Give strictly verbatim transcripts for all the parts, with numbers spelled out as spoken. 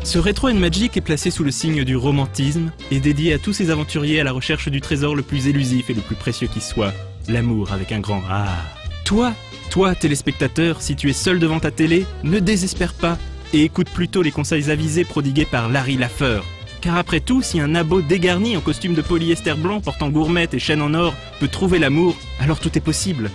Ce Retro and Magic est placé sous le signe du romantisme et dédié à tous ces aventuriers à la recherche du trésor le plus élusif et le plus précieux qui soit, l'amour avec un grand A. Toi, toi téléspectateur, si tu es seul devant ta télé, ne désespère pas et écoute plutôt les conseils avisés prodigués par Larry Laffer. Car après tout, si un abo dégarni en costume de polyester blanc portant gourmette et chaîne en or peut trouver l'amour, alors tout est possible.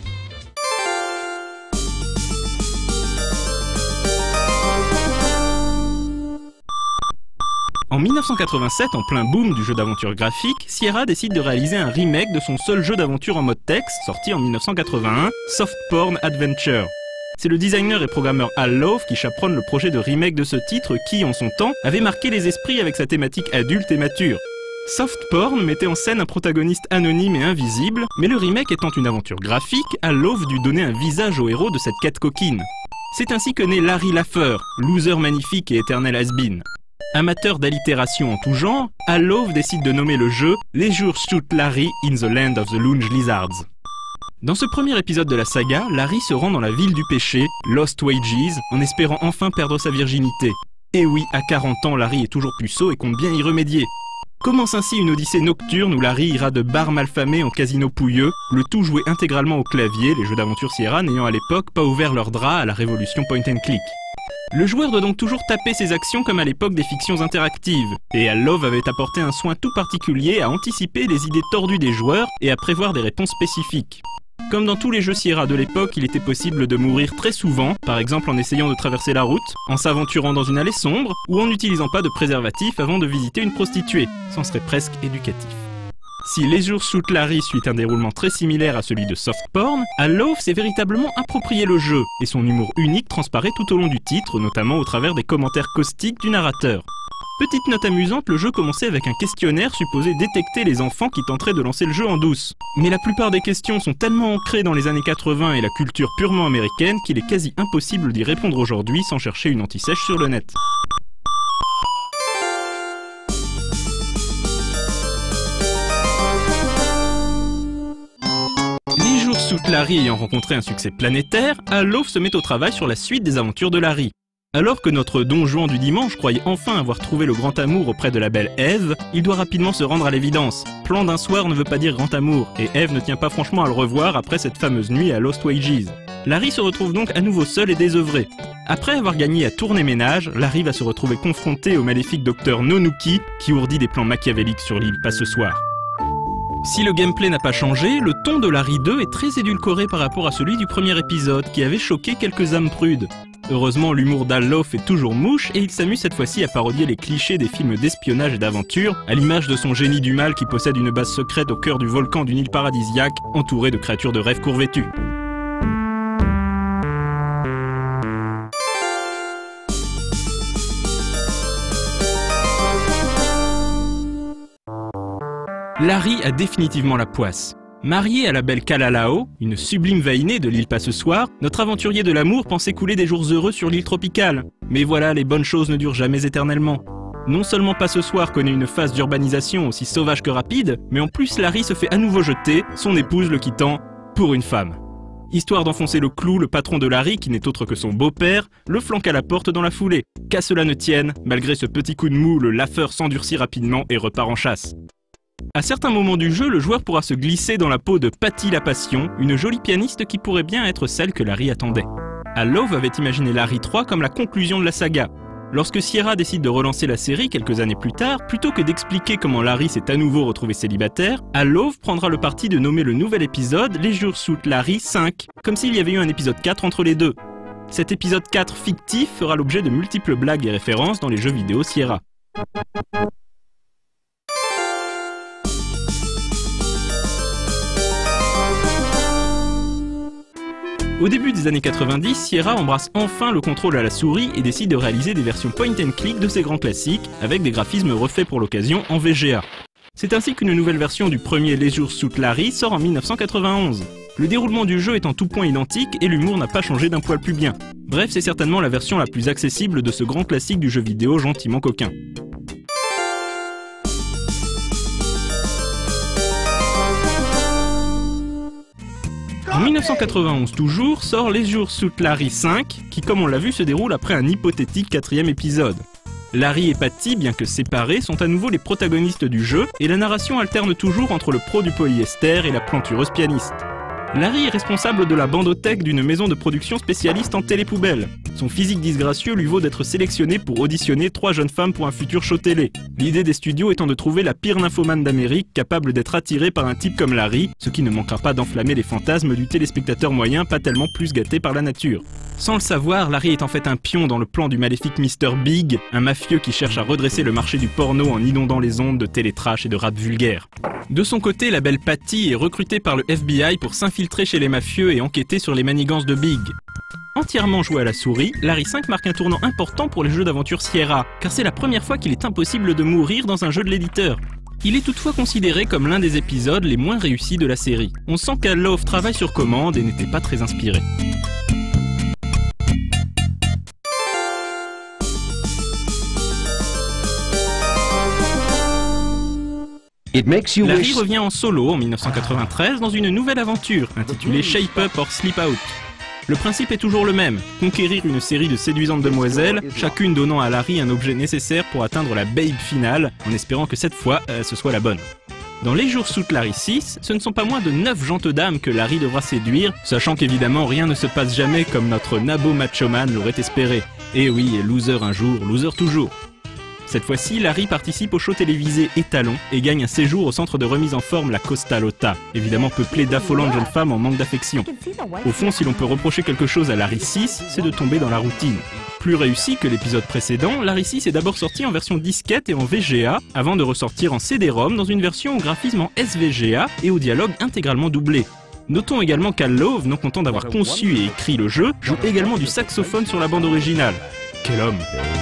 En mille neuf cent quatre-vingt-sept, en plein boom du jeu d'aventure graphique, Sierra décide de réaliser un remake de son seul jeu d'aventure en mode texte, sorti en mille neuf cent quatre-vingt-un, Soft Porn Adventure. C'est le designer et programmeur Al Lowe qui chaperonne le projet de remake de ce titre qui, en son temps, avait marqué les esprits avec sa thématique adulte et mature. Soft Porn mettait en scène un protagoniste anonyme et invisible, mais le remake étant une aventure graphique, Al Lowe dut donner un visage au héros de cette quête coquine. C'est ainsi que naît Larry Laffer, loser magnifique et éternel has-been. Amateur d'allitération en tout genre, Al Lowe décide de nommer le jeu Leisure Suit Larry in the Land of the Lounge Lizards. Dans ce premier épisode de la saga, Larry se rend dans la ville du péché, Lost Wages, en espérant enfin perdre sa virginité. Et oui, à quarante ans, Larry est toujours puceau et compte bien y remédier. Commence ainsi une odyssée nocturne où Larry ira de bar malfamé en casino pouilleux, le tout joué intégralement au clavier, les jeux d'aventure Sierra n'ayant à l'époque pas ouvert leurs draps à la révolution point and click. Le joueur doit donc toujours taper ses actions comme à l'époque des fictions interactives, et Al Lowe avait apporté un soin tout particulier à anticiper les idées tordues des joueurs et à prévoir des réponses spécifiques. Comme dans tous les jeux Sierra de l'époque, il était possible de mourir très souvent, par exemple en essayant de traverser la route, en s'aventurant dans une allée sombre, ou en n'utilisant pas de préservatif avant de visiter une prostituée. C'en serait presque éducatif. Si Leisure Suit Larry suit un déroulement très similaire à celui de Soft Porn, Al Lowe s'est véritablement approprié le jeu, et son humour unique transparaît tout au long du titre, notamment au travers des commentaires caustiques du narrateur. Petite note amusante, le jeu commençait avec un questionnaire supposé détecter les enfants qui tenteraient de lancer le jeu en douce. Mais la plupart des questions sont tellement ancrées dans les années quatre-vingts et la culture purement américaine qu'il est quasi impossible d'y répondre aujourd'hui sans chercher une anti-sèche sur le net. Leisure Suit Larry ayant rencontré un succès planétaire, Al Lowe se met au travail sur la suite des aventures de Larry. Alors que notre Don Juan du dimanche croyait enfin avoir trouvé le grand amour auprès de la belle Eve, il doit rapidement se rendre à l'évidence. Plan d'un soir ne veut pas dire grand amour, et Eve ne tient pas franchement à le revoir après cette fameuse nuit à Lost Wages. Larry se retrouve donc à nouveau seul et désœuvré. Après avoir gagné à tourner ménage, Larry va se retrouver confronté au maléfique docteur Nonuki qui ourdit des plans machiavéliques sur l'île Pas ce soir. Si le gameplay n'a pas changé, le ton de Larry deux est très édulcoré par rapport à celui du premier épisode qui avait choqué quelques âmes prudes. Heureusement, l'humour d'Al Lowe fait toujours mouche et il s'amuse cette fois-ci à parodier les clichés des films d'espionnage et d'aventure, à l'image de son génie du mal qui possède une base secrète au cœur du volcan d'une île paradisiaque, entourée de créatures de rêve courvêtues. Larry a définitivement la poisse. Marié à la belle Kalalao, une sublime vainée de l'île Pas ce soir, notre aventurier de l'amour pensait couler des jours heureux sur l'île tropicale. Mais voilà, les bonnes choses ne durent jamais éternellement. Non seulement Pas ce soir connaît une phase d'urbanisation aussi sauvage que rapide, mais en plus Larry se fait à nouveau jeter, son épouse le quittant pour une femme. Histoire d'enfoncer le clou, le patron de Larry, qui n'est autre que son beau-père, le flanque à la porte dans la foulée. Qu'à cela ne tienne, malgré ce petit coup de mou, le Laffer s'endurcit rapidement et repart en chasse. À certains moments du jeu, le joueur pourra se glisser dans la peau de Patty la Passion, une jolie pianiste qui pourrait bien être celle que Larry attendait. Al Lowe avait imaginé Larry trois comme la conclusion de la saga. Lorsque Sierra décide de relancer la série quelques années plus tard, plutôt que d'expliquer comment Larry s'est à nouveau retrouvé célibataire, Al Lowe prendra le parti de nommer le nouvel épisode Leisure Suit Larry cinq, comme s'il y avait eu un épisode quatre entre les deux. Cet épisode quatre fictif fera l'objet de multiples blagues et références dans les jeux vidéo Sierra. Au début des années quatre-vingt-dix, Sierra embrasse enfin le contrôle à la souris et décide de réaliser des versions point and click de ses grands classiques, avec des graphismes refaits pour l'occasion en V G A. C'est ainsi qu'une nouvelle version du premier Leisure Suit Larry sort en mille neuf cent quatre-vingt-onze. Le déroulement du jeu est en tout point identique et l'humour n'a pas changé d'un poil plus bien. Bref, c'est certainement la version la plus accessible de ce grand classique du jeu vidéo gentiment coquin. En mille neuf cent quatre-vingt-onze toujours, sort Leisure Suit Larry cinq, qui comme on l'a vu se déroule après un hypothétique quatrième épisode. Larry et Patty, bien que séparés, sont à nouveau les protagonistes du jeu et la narration alterne toujours entre le pro du polyester et la plantureuse pianiste. Larry est responsable de la bandothèque d'une maison de production spécialiste en télépoubelles. Son physique disgracieux lui vaut d'être sélectionné pour auditionner trois jeunes femmes pour un futur show télé. L'idée des studios étant de trouver la pire nymphomane d'Amérique capable d'être attirée par un type comme Larry, ce qui ne manquera pas d'enflammer les fantasmes du téléspectateur moyen pas tellement plus gâté par la nature. Sans le savoir, Larry est en fait un pion dans le plan du maléfique mister Big, un mafieux qui cherche à redresser le marché du porno en inondant les ondes de télétrash et de rap vulgaire. De son côté, la belle Patty est recrutée par le F B I pour s'infiltrer chez les mafieux et enquêter sur les manigances de Big. Entièrement joué à la souris, Larry cinq marque un tournant important pour les jeux d'aventure Sierra, car c'est la première fois qu'il est impossible de mourir dans un jeu de l'éditeur. Il est toutefois considéré comme l'un des épisodes les moins réussis de la série. On sent qu'Al Love travaille sur commande et n'était pas très inspiré. Larry revient en solo en mille neuf cent quatre-vingt-treize dans une nouvelle aventure intitulée Shape Up or Sleep Out. Le principe est toujours le même, conquérir une série de séduisantes demoiselles, chacune donnant à Larry un objet nécessaire pour atteindre la babe finale, en espérant que cette fois, euh, ce soit la bonne. Dans Les Jours Sous Larry six, ce ne sont pas moins de neuf gentes dames que Larry devra séduire, sachant qu'évidemment rien ne se passe jamais comme notre nabo machoman l'aurait espéré. Et oui, loser un jour, loser toujours. Cette fois-ci, Larry participe au show télévisé Étalon et gagne un séjour au centre de remise en forme la Costa Lotta, évidemment peuplé d'affolantes jeunes femmes en manque d'affection. Au fond, si l'on peut reprocher quelque chose à Larry six, c'est de tomber dans la routine. Plus réussi que l'épisode précédent, Larry six est d'abord sorti en version disquette et en V G A, avant de ressortir en C D ROM dans une version au graphisme en S V G A et au dialogue intégralement doublé. Notons également qu'Al Love, non content d'avoir conçu et écrit le jeu, joue également du saxophone sur la bande originale. Quel homme!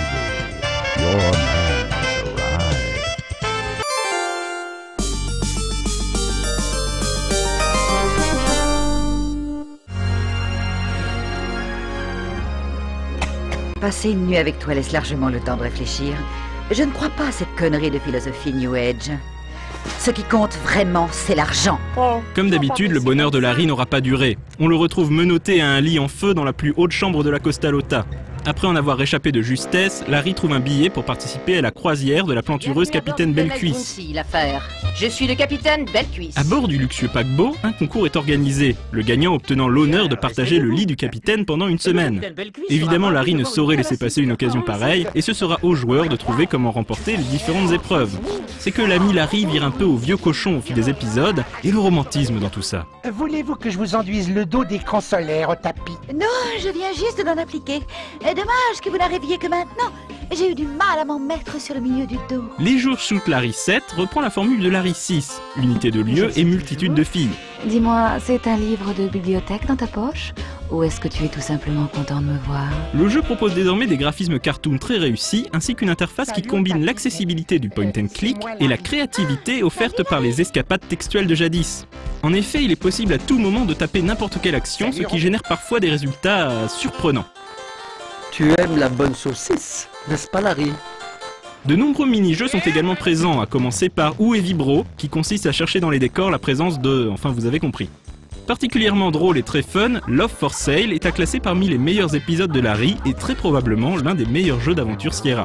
Passer une nuit avec toi laisse largement le temps de réfléchir. Je ne crois pas à cette connerie de philosophie New Age. Ce qui compte vraiment, c'est l'argent. Comme d'habitude, le bonheur de Larry n'aura pas duré. On le retrouve menotté à un lit en feu dans la plus haute chambre de la Costa Lotta. Après en avoir échappé de justesse, Larry trouve un billet pour participer à la croisière de la plantureuse capitaine Bellecuisse. Je suis le capitaine Bellecuisse. À bord du luxueux paquebot, un concours est organisé, le gagnant obtenant l'honneur de partager le lit du capitaine pendant une semaine. Évidemment, Larry ne saurait laisser passer une occasion pareille, et ce sera aux joueurs de trouver comment remporter les différentes épreuves. C'est que l'ami Larry vire un peu au vieux cochon au fil des épisodes, et le romantisme dans tout ça. Voulez-vous que je vous enduise le dos d'écran solaire au tapis? Non, je viens juste d'en appliquer. Dommage que vous n'arriviez que maintenant. J'ai eu du mal à m'en mettre sur le milieu du dos. Les Jours Sous Larry sept reprend la formule de Larry six, unité de lieu et multitude de filles. Dis-moi, c'est un livre de bibliothèque dans ta poche? Ou est-ce que tu es tout simplement content de me voir? Le jeu propose désormais des graphismes cartoon très réussis, ainsi qu'une interface qui combine l'accessibilité du point and click et la créativité offerte par les escapades textuelles de jadis. En effet, il est possible à tout moment de taper n'importe quelle action, ce qui génère parfois des résultats euh, surprenants. Tu aimes la bonne saucisse, n'est-ce pas Larry? De nombreux mini-jeux sont également présents, à commencer par Où est Vibro, qui consiste à chercher dans les décors la présence de... enfin vous avez compris. Particulièrement drôle et très fun, Love for Sale est à classer parmi les meilleurs épisodes de Larry et très probablement l'un des meilleurs jeux d'aventure Sierra.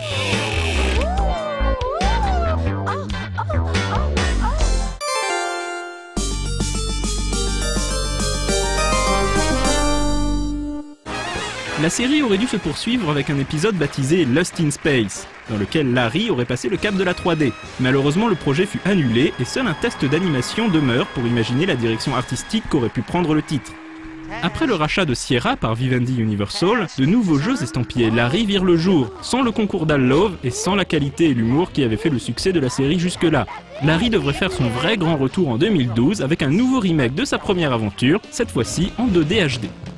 La série aurait dû se poursuivre avec un épisode baptisé Lost in Space, dans lequel Larry aurait passé le cap de la trois D. Malheureusement, le projet fut annulé et seul un test d'animation demeure pour imaginer la direction artistique qu'aurait pu prendre le titre. Après le rachat de Sierra par Vivendi Universal, de nouveaux jeux estampillés Larry virent le jour, sans le concours d'Al Love et sans la qualité et l'humour qui avaient fait le succès de la série jusque-là. Larry devrait faire son vrai grand retour en deux mille douze avec un nouveau remake de sa première aventure, cette fois-ci en deux D H D.